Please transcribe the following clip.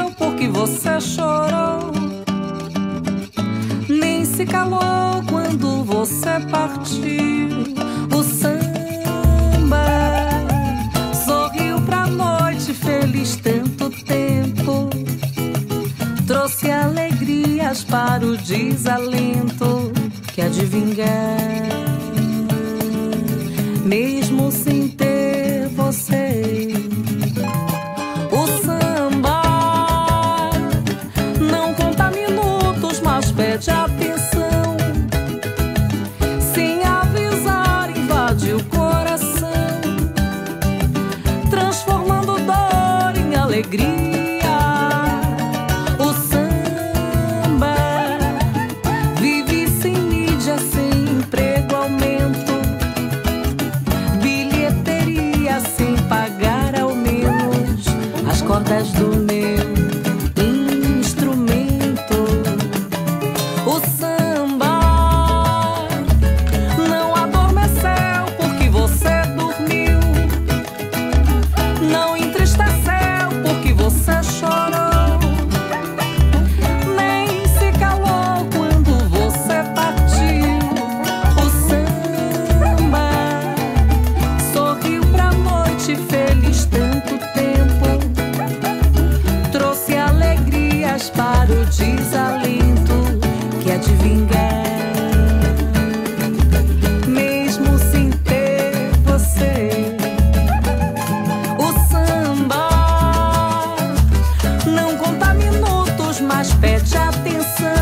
porque você chorou, nem se calou quando você partiu. O samba sorriu pra noite feliz tanto tempo, trouxe alegrias para o desalento que há de vingar, mesmo sem ter você. O samba não conta minutos, mas pede atenção. Sem avisar, invade o coração, transformando dor em alegria. O samba vive sem mídia, sem emprego, aumento, bilheteria sem pagar ao menos as cordas do meu instrumento. O samba não adormeceu porque você dormiu, não entristeceu porque você chorou, nem se calou quando você partiu. O samba sorriu pra noite feliz tanto tempo, trouxe alegrias para o desalento que há de vingar, mesmo sem ter você. O samba não conta minutos, mas pede atenção.